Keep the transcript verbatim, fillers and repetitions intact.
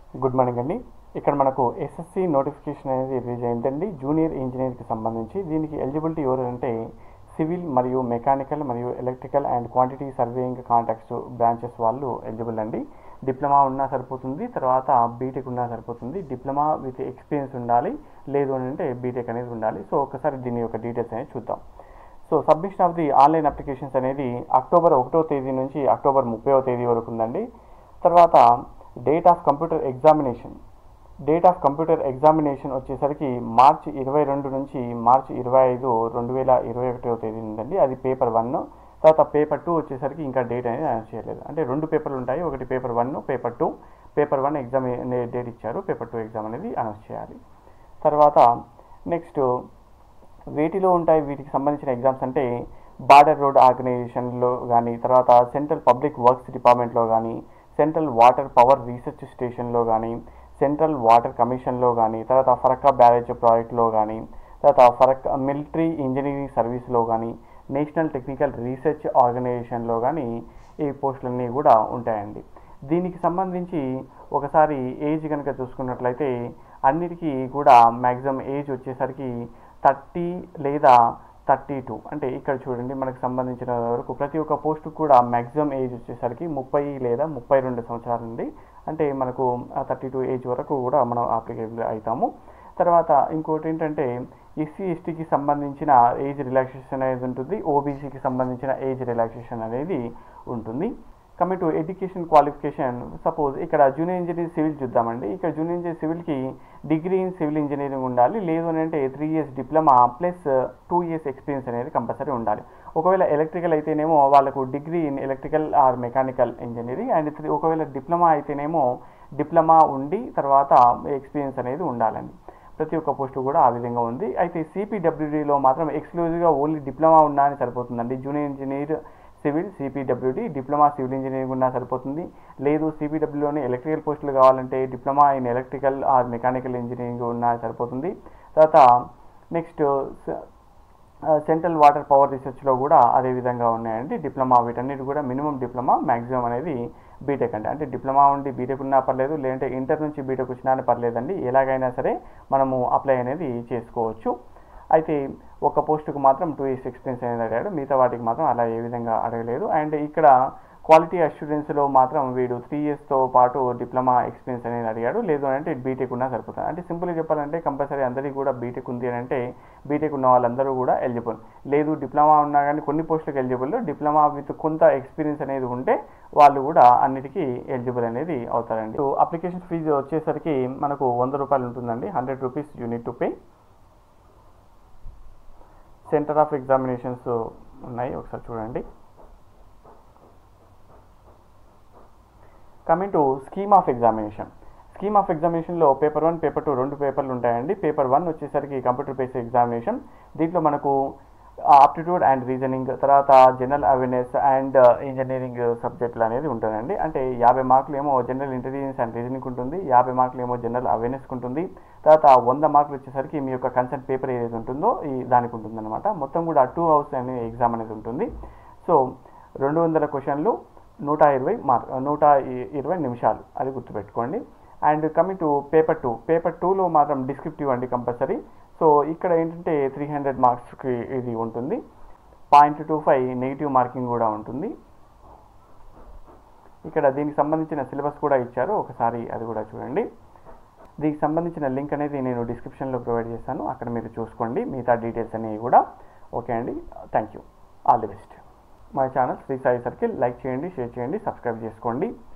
Good morning అండి. ఇక్కడ మనకు ఎస్ఎస్సి నోటిఫికేషన్ అనేది రిలీజ్ అయిందండి జూనియర్ ఇంజనీర్కి సంబంధించి. దీనికి ఎలిజిబిలిటీ ఎవరు అంటే సివిల్ మరియు మెకానికల్ మరియు electrical and quantity surveying contracts branches వాళ్ళు ఎలిజిబుల్ అండి. డిప్లొమా ఉన్నా సరిపోతుంది, తర్వాత బీటెక్ ఉన్నా సరిపోతుంది. డిప్లొమా విత్ ఎక్స్పీరియన్స్ ఉండాలి, లేదు అని అంటే బీటెక్ అనేది ఉండాలి. సో ఒకసారి దీని యొక్క డీటెయిల్స్ అనేది చూద్దాం. So submission of the online applications అనేది అక్టోబర్ ఒకటో తేదీ నుంచి అక్టోబర్ ముప్పైవ తేదీ వరకు ఉందండి. తర్వాత date of computer examination date of computer examination వచ్చేసరికి మార్చి ఇరవై రెండు నుంచి మార్చి ఇరవై ఐదు రెండు వేల ఇరవై ఒకటో తేదీ ఉందండి. అది పేపర్ వన్. తర్వాత పేపర్ టూ వచ్చేసరికి ఇంకా డేట్ అనేది అనౌన్స్ చేయలేదు. అంటే రెండు పేపర్లు ఉంటాయి, ఒకటి paper one, paper two. Paper one exam date ఇచ్చారు, పేపర్ టూ ఎగ్జామ్ అనేది అనౌన్స్ చేయాలి. తర్వాత నెక్స్ట్ వీటిలో ఉంటాయి వీటికి సంబంధించిన ఎగ్జామ్స్ అంటే బార్డర్ రోడ్ ఆర్గనైజేషన్లో కానీ, తర్వాత సెంట్రల్ పబ్లిక్ వర్క్స్ డిపార్ట్మెంట్లో కానీ, సెంట్రల్ వాటర్ పవర్ రీసెర్చ్ స్టేషన్లో కానీ, సెంట్రల్ వాటర్ కమిషన్లో కానీ, తర్వాత ఫరక్కా బ్యారేజ్ ప్రాజెక్ట్లో కానీ, తర్వాత ఫరక్కా మిలిటరీ ఇంజనీరింగ్ సర్వీస్లో కానీ, నేషనల్ టెక్నికల్ రీసెర్చ్ ఆర్గనైజేషన్లో కానీ ఈ పోస్టులన్నీ కూడా ఉంటాయండి. దీనికి సంబంధించి ఒకసారి ఏజ్ కనుక చూసుకున్నట్లయితే అన్నిటికీ కూడా మ్యాక్సిమం ఏజ్ వచ్చేసరికి థర్టీ లేదా థర్టీ టూ. అంటే ఇక్కడ చూడండి, మనకు సంబంధించిన వరకు ప్రతి ఒక్క పోస్టుకు కూడా మ్యాక్సిమం ఏజ్ వచ్చేసరికి ముప్పై లేదా ముప్పై రెండు సంవత్సరాలు ఉంది. అంటే మనకు థర్టీ టూ ఏజ్ వరకు కూడా మనం అప్లికేబుల్ అవుతాము. తర్వాత ఇంకోటి ఏంటంటే ఎస్సీ ఎస్టీకి సంబంధించిన ఏజ్ రిలాక్సేషన్ అనేది ఉంటుంది, ఓబీసీకి సంబంధించిన ఏజ్ రిలాక్సేషన్ అనేది ఉంటుంది. Coming to education qualification, suppose ఇక్కడ జూనియర్ ఇంజనీర్ సివిల్ చూద్దామండి. ఇక్కడ జూనియర్ ఇంజనీర్ సివిల్కి డిగ్రీ ఇన్ సివిల్ ఇంజనీరింగ్ ఉండాలి, లేదు అని అంటే three years diploma plus two years experience అనేది కంపల్సరీ ఉండాలి. ఒకవేళ ఎలక్ట్రికల్ అయితేనేమో వాళ్ళకు degree in electrical or mechanical engineering, and three ఒకవేళ డిప్లొమా అయితేనేమో డిప్లొమా ఉండి తర్వాత ఎక్స్పీరియన్స్ అనేది ఉండాలండి. ప్రతి ఒక్క పోస్టు కూడా ఆ విధంగా ఉంది. అయితే సిపిడబ్ల్యూడిలో మాత్రం ఎక్స్క్లూజివ్గా ఓన్లీ డిప్లొమా ఉన్నా అని సరిపోతుందండి. Junior engineer civil CPWD diploma civil engineering ఉన్నా సరిపోతుంది. లేదు సిపిడబ్ల్యూలోని ఎలక్ట్రికల్ పోస్టులు కావాలంటే diploma in electrical or mechanical engineering ఉన్నా సరిపోతుంది. తర్వాత నెక్స్ట్ సెంట్రల్ వాటర్ పవర్ రీసెర్చ్లో కూడా అదే విధంగా ఉన్నాయండి డిప్లొమా. వీటన్నిటి కూడా మినిమం డిప్లొమా, మ్యాక్సిమం అనేది బీటెక్ అండి. అంటే డిప్లొమా ఉండి బీటెక్ ఉన్నా పర్లేదు, లేదంటే ఇంటర్ నుంచి బీటెక్ వచ్చినా పర్లేదండి. ఎలాగైనా సరే మనము అప్లై అనేది చేసుకోవచ్చు. అయితే ఒక పోస్టుకు మాత్రం టూ ఇయర్స్ ఎక్స్పీరియన్స్ అనేది అడిగాడు, మిగతా వాటికి మాత్రం అలా ఏ విధంగా అడగలేదు. అండ్ ఇక్కడ క్వాలిటీ అష్యూరెన్స్లో మాత్రం వీడు త్రీ ఇయర్స్తో పాటు డిప్లొమా ఎక్స్పీరియన్స్ అనేది అడిగాడు, లేదు అంటే బీటెక్ ఉన్నా సరిపోతుంది. అంటే సింపుల్గా చెప్పాలంటే కంపల్సరీ అందరికీ కూడా బీటెక్ ఉంది అని అంటే బీటెక్ ఉన్న వాళ్ళందరూ కూడా ఎలిజిబుల్. లేదు డిప్లొమా ఉన్నా కానీ కొన్ని పోస్టులకు ఎలిజిబుల్, డిప్లొమా విత్ కొంత ఎక్స్పీరియన్స్ అనేది ఉంటే వాళ్ళు కూడా అన్నిటికీ ఎలిజిబుల్ అనేది అవుతారండి. సో అప్లికేషన్ ఫీజు వచ్చేసరికి మనకు వంద రూపాయలు ఉంటుందండి, hundred rupees you need to pay. Centre of examinations ఉన్నాయి, ఒకసారి చూడండి. Coming to scheme of examination. Scheme of ఎగ్జామినేషన్లో పేపర్ వన్, పేపర్ టూ రెండు పేపర్లు ఉంటాయండి. పేపర్ వన్ వచ్చేసరికి కంప్యూటర్ బేస్డ్ ఎగ్జామినేషన్. దీంట్లో మనకు ఆప్టిట్యూడ్ అండ్ రీజనింగ్, తర్వాత జనరల్ అవేర్నెస్ అండ్ ఇంజనీరింగ్ సబ్జెక్టులు అనేది ఉంటుందండి. అంటే యాభై మార్కులు ఏమో జనరల్ ఇంటెలిజెన్స్ అండ్ రీజనింగ్ ఉంటుంది, యాభై మార్కులు ఏమో జనరల్ అవేర్నెస్కి ఉంటుంది. తర్వాత వంద మార్కులు వచ్చేసరికి మీ యొక్క కన్సెంట్ పేపర్ ఏదైతే ఉంటుందో ఈ దానికి ఉంటుంది అనమాట. మొత్తం కూడా టూ అవర్స్ అనే ఎగ్జామ్ అనేది ఉంటుంది. సో రెండు వందల క్వశ్చన్లు, నూట ఇరవై మార్క్ నూట ఇరవై నిమిషాలు, అది గుర్తుపెట్టుకోండి. And coming to paper two, paper టూలో మాత్రం డిస్క్రిప్టివ్ అండి కంపల్సరీ. సో ఇక్కడ ఏంటంటే త్రీ హండ్రెడ్ మార్క్స్కి ఇది ఉంటుంది, point two five negative marking కూడా ఉంటుంది. ఇక్కడ దీనికి సంబంధించిన సిలబస్ కూడా ఇచ్చారు, ఒకసారి అది కూడా చూడండి. దీనికి సంబంధించిన లింక్ అనేది నేను డిస్క్రిప్షన్లో ప్రొవైడ్ చేస్తాను, అక్కడ మీరు చూసుకోండి మిగతా డీటెయిల్స్ అనేవి కూడా. ఓకే అండి, thank you, all the best. మా channel Shri Sai circle like చేయండి, షేర్ చేయండి, సబ్స్క్రైబ్ చేసుకోండి.